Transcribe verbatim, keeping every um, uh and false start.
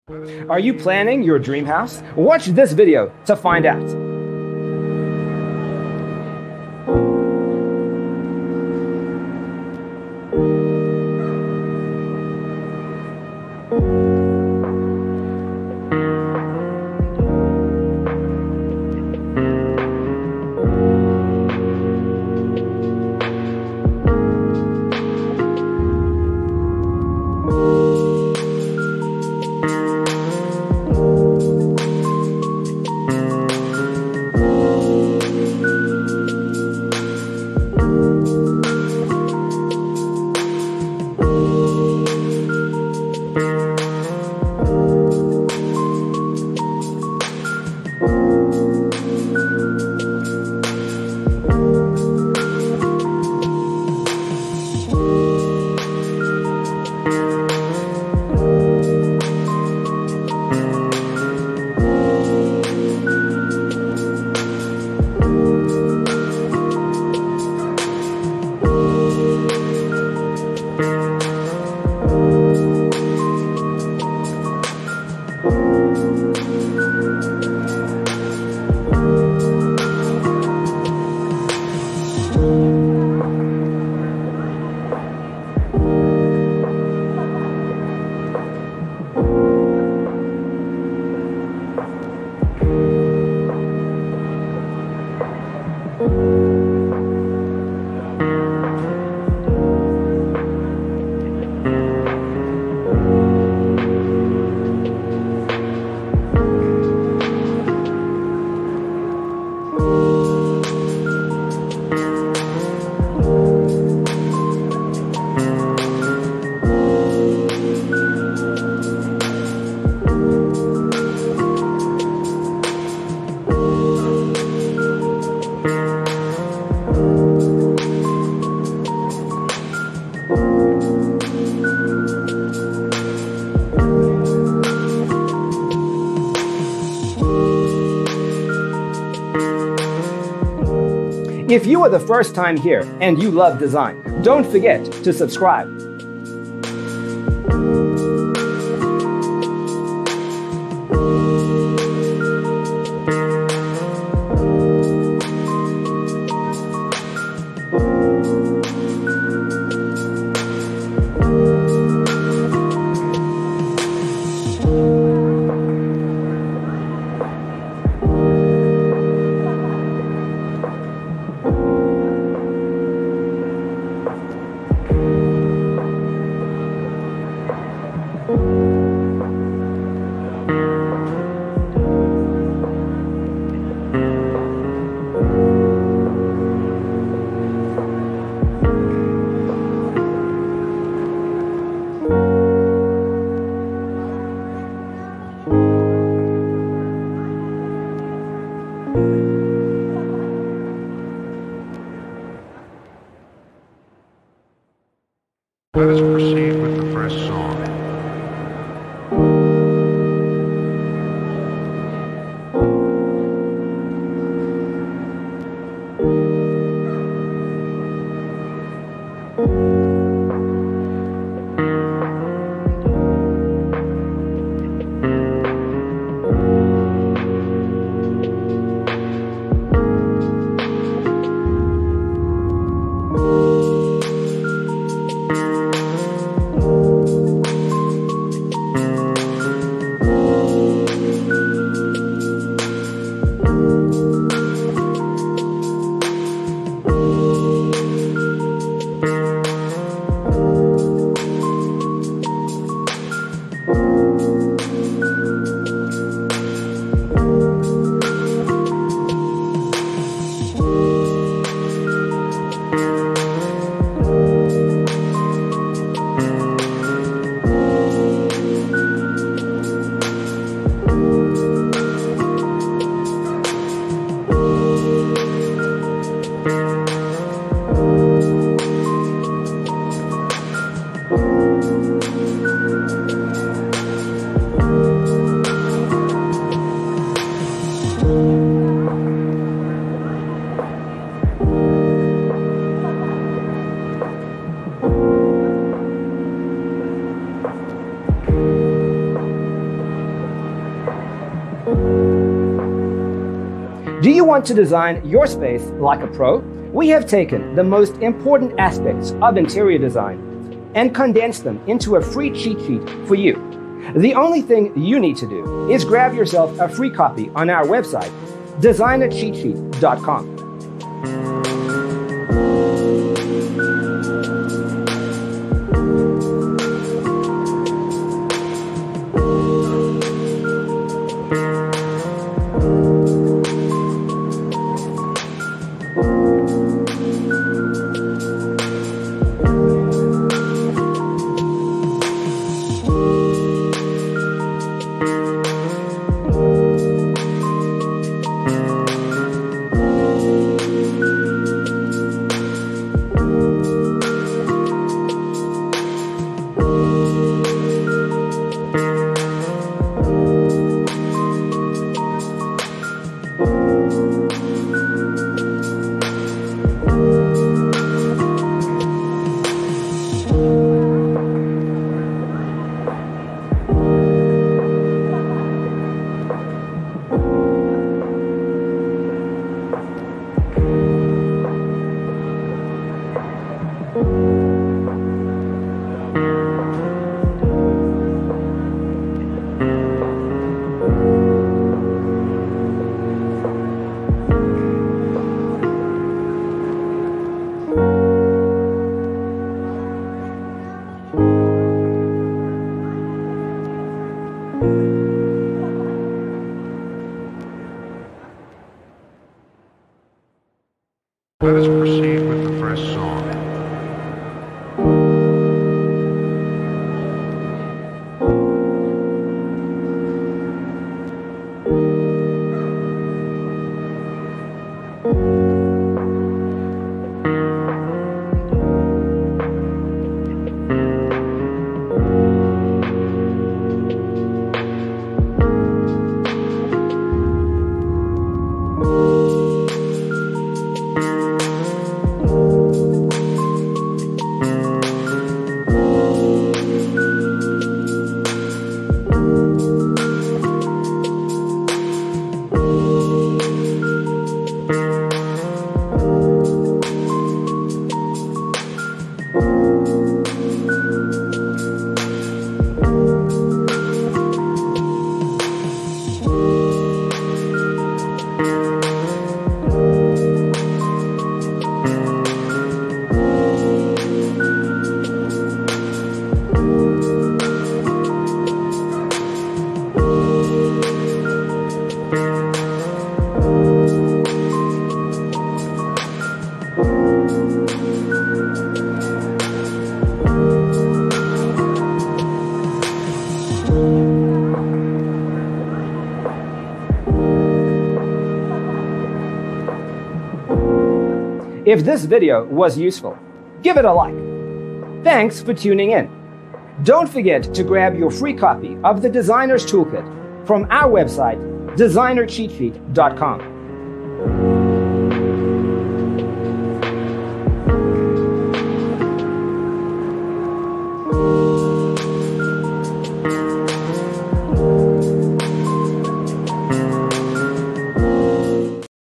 Are you planning your dream house? Watch this video to find out. If you are the first time here and you love design, don't forget to subscribe. Let us proceed with the first song. Do you want to design your space like a pro? We have taken the most important aspects of interior design and condensed them into a free cheat sheet for you. The only thing you need to do is grab yourself a free copy on our website, designer cheat sheet dot com. Let us proceed with the first song. If this video was useful, give it a like. Thanks for tuning in. Don't forget to grab your free copy of the Designer's Toolkit from our website, designer cheat sheet dot com.